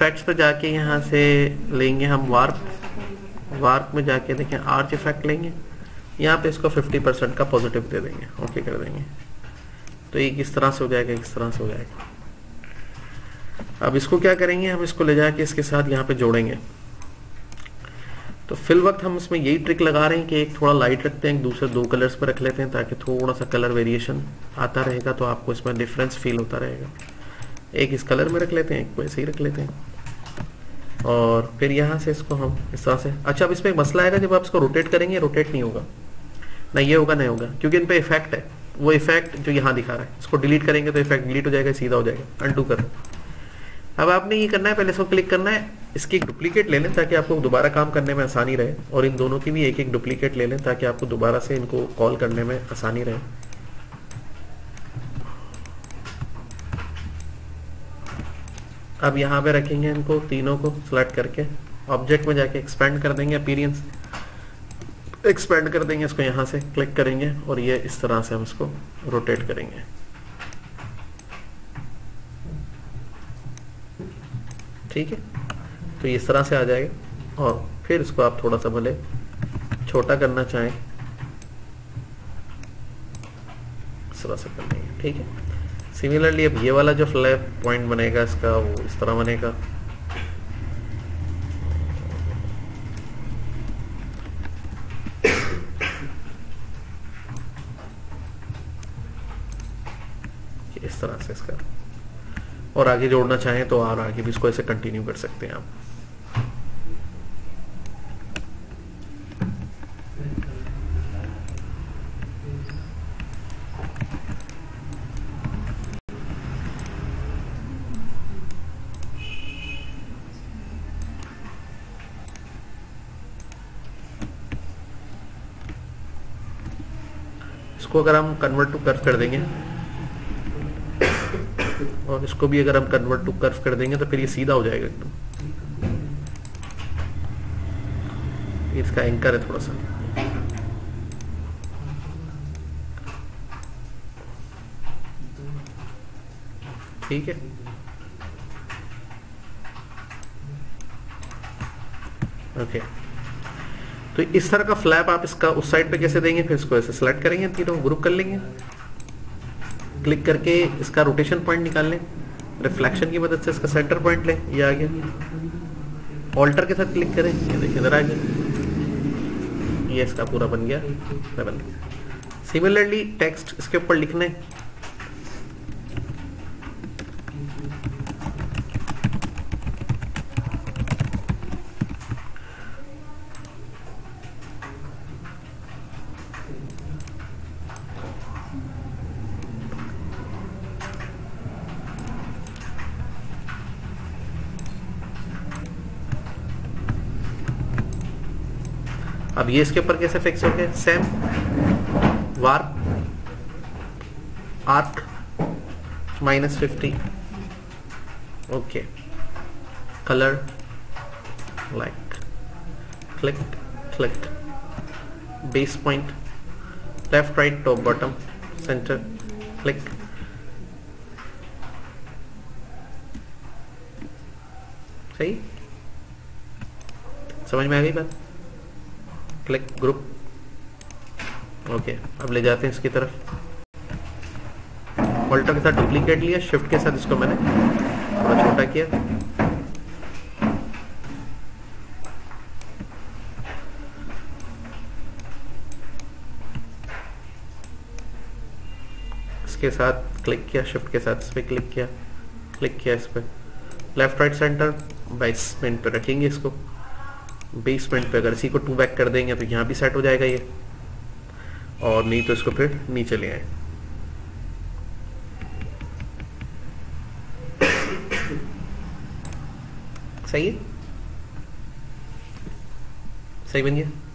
Effects पे जाके यहाँ से लेंगे हम वार्प में जाके देखें आर्च इफेक्ट लेंगे, यहाँ पे इसको 50% का पॉजिटिव दे देंगे, ओके कर देंगे। तो एक इस तरह से हो जाएगा, इस तरह से हो जाएगा। अब इसको क्या करेंगे, हम इसको ले जाके इसके साथ यहाँ पे जोड़ेंगे। तो फिल वक्त हम इसमें यही ट्रिक लगा रहे हैं कि एक थोड़ा लाइट रखते हैं, एक दूसरे 2 कलर्स पर रख लेते हैं ताकि थोड़ा सा कलर वेरिएशन आता रहेगा, तो आपको इसमें डिफरेंस फील होता रहेगा। एक इस कलर में रख लेते हैं, एक को ऐसे ही रख लेते हैं, और फिर यहाँ से इसको हम इस तरह से। अच्छा, अब इसमें एक मसला आएगा, जब आप इसको रोटेट करेंगे रोटेट नहीं होगा, ना ये होगा ना होगा, क्योंकि इन पे इफेक्ट है। वो इफेक्ट जो यहाँ दिखा रहा है, इसको डिलीट करेंगे तो इफेक्ट डिलीट हो जाएगा, सीधा हो जाएगा, अनडू करो। अब आपने ये करना है, पहले इसको क्लिक करना है, इसकी एक डुप्लीकेट ले लें ताकि आपको दोबारा काम करने में आसानी रहे, और इन दोनों की भी एक एक डुप्लीकेट ले लें ताकि आपको दोबारा से इनको कॉल करने में आसानी रहे। अब यहाँ पे रखेंगे इनको तीनों को सिलेक्ट करके, ऑब्जेक्ट में जाके एक्सपेंड कर देंगे, अपीयरेंस एक्सपेंड कर देंगे, इसको यहाँ से क्लिक करेंगे और ये इस तरह से हम इसको रोटेट करेंगे। ठीक है, तो इस तरह से आ जाएगा। और फिर इसको आप थोड़ा सा भले छोटा करना चाहें, इस तरह से कर देंगे। ठीक है, सिमिलरली अब ये वाला जो फ्लैप पॉइंट बनेगा इसका, वो इस तरह बनेगा। इस तरह से इसका, और आगे जोड़ना चाहें तो और आगे भी इसको ऐसे कंटिन्यू कर सकते हैं आप। इसको अगर हम कन्वर्ट टू कर्व कर देंगे, और इसको भी अगर हम कन्वर्ट टू कर्व कर देंगे, तो फिर ये सीधा हो जाएगा एकदम। इसका एंकर है थोड़ा सा, ठीक है। ओके, तो इस तरह का फ्लैप आप इसका उस साइड पे कैसे देंगे, फिर इसको ऐसे सेलेक्ट करेंगे, तीनों ग्रुप कर लेंगे, क्लिक करके इसका रोटेशन पॉइंट निकाल लें, रिफ्लेक्शन की मदद से इसका सेंटर पॉइंट लें, ये आ गया। ऑल्टर के साथ क्लिक करें, ये देखिए इधर आ गया, ये इसका पूरा बन गया, बन गया। सिमिलरली टेक्स्ट इसके ऊपर लिखने, अब ये इसके ऊपर कैसे फिक्स हो गया, same warp arc -50, okay, colour like, click click, base point, left right top bottom centre, click, सही, समझ में आ गई बात। Click group, okay. अब ले जाते हैं इसकी तरफ, ऑल्टर के साथ डुप्लीकेट लिया, शिफ्ट के साथ इसको मैंने थोड़ा छोटा किया, इसके साथ क्लिक किया, शिफ्ट के साथ इस पर क्लिक किया इस पर, लेफ्ट राइट सेंटर, बेसमेंट पे रखेंगे इसको, बेसमेंट पे अगर इसी को 2 बैक कर देंगे तो यहाँ भी सेट हो जाएगा ये, और नहीं तो इसको फिर नीचे ले आए। सही है, सही बन गया।